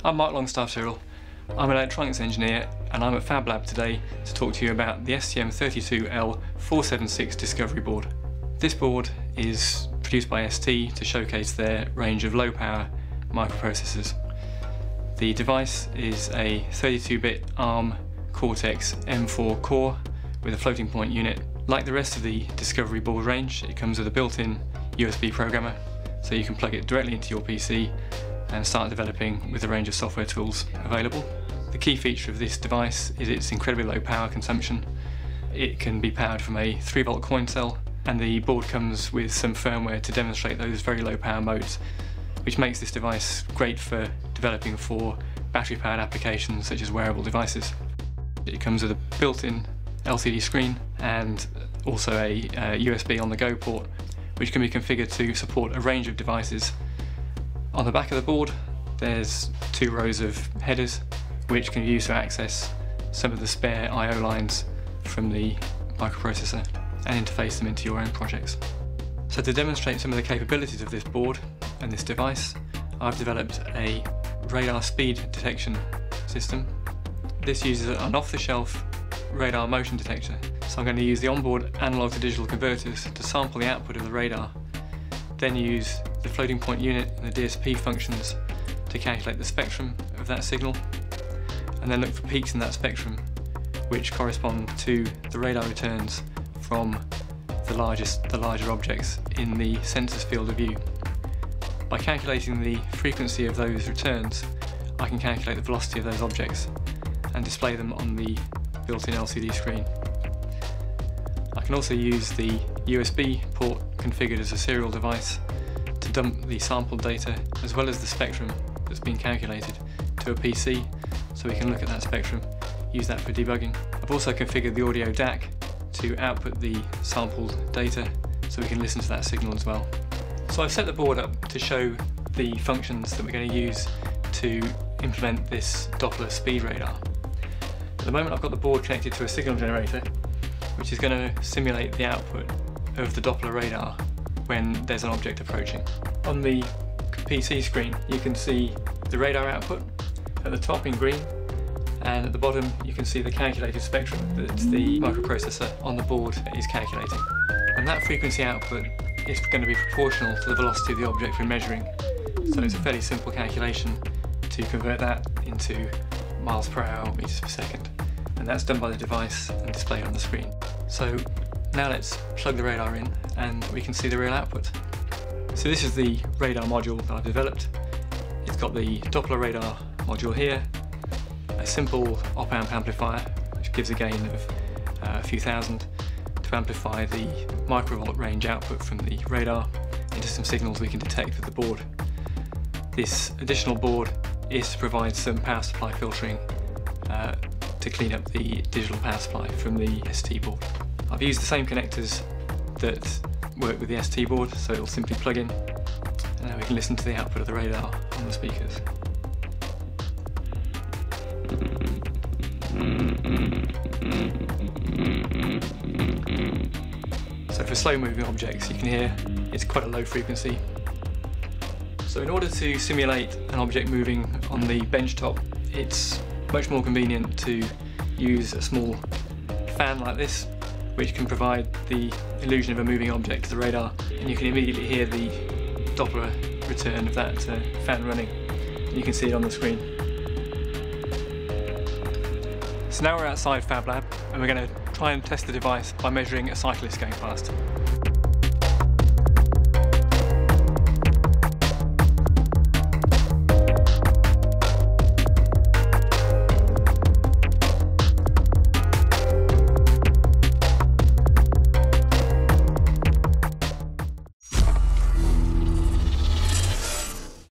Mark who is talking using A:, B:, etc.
A: I'm Mark Longstaff-Tyrrell. I'm an electronics engineer and I'm at Fab Lab today to talk to you about the STM32L476 Discovery Board. This board is produced by ST to showcase their range of low-power microprocessors. The device is a 32-bit ARM Cortex M4 core with a floating point unit. Like the rest of the Discovery board range, it comes with a built-in USB programmer, so you can plug it directly into your PC and start developing with a range of software tools available. The key feature of this device is its incredibly low power consumption. It can be powered from a 3-volt coin cell, and the board comes with some firmware to demonstrate those very low power modes, which makes this device great for developing for battery powered applications such as wearable devices. It comes with a built-in LCD screen and also a USB on the go port, which can be configured to support a range of devices. On the back of the board there's 2 rows of headers which can be used to access some of the spare I/O lines from the microprocessor and interface them into your own projects. So to demonstrate some of the capabilities of this board and this device, I've developed a radar speed detection system. This uses an off-the-shelf radar motion detector. So I'm going to use the onboard analog to digital converters to sample the output of the radar, then use the floating point unit and the DSP functions to calculate the spectrum of that signal, and then look for peaks in that spectrum which correspond to the radar returns from the larger objects in the sensor's field of view. By calculating the frequency of those returns, I can calculate the velocity of those objects and display them on the built-in LCD screen. I can also use the USB port configured as a serial device to dump the sampled data as well as the spectrum that's been calculated to a PC, so we can look at that spectrum, use that for debugging. I've also configured the audio DAC to output the sampled data so we can listen to that signal as well. So I've set the board up to show the functions that we're going to use to implement this Doppler speed radar. At the moment I've got the board connected to a signal generator which is going to simulate the output of the Doppler radar when there's an object approaching. On the PC screen you can see the radar output at the top in green, and at the bottom you can see the calculated spectrum that the microprocessor on the board is calculating. And that frequency output is going to be proportional to the velocity of the object we're measuring. So it's a fairly simple calculation to convert that into miles per hour or meters per second. And that's done by the device and displayed on the screen. So now let's plug the radar in and we can see the real output. So this is the radar module that I've developed. It's got the Doppler radar module here, a simple op-amp amplifier which gives a gain of a few thousand to amplify the microvolt range output from the radar into some signals we can detect with the board. This additional board is to provide some power supply filtering to clean up the digital power supply from the ST board. I've used the same connectors that work with the ST board, so it'll simply plug in and now we can listen to the output of the radar on the speakers. So for slow moving objects you can hear it's quite a low frequency. So in order to simulate an object moving on the bench top, it's much more convenient to use a small fan like this, which can provide the illusion of a moving object to the radar, and you can immediately hear the Doppler return of that fan running. You can see it on the screen. So now we're outside Fab Lab and we're going to try and test the device by measuring a cyclist going past.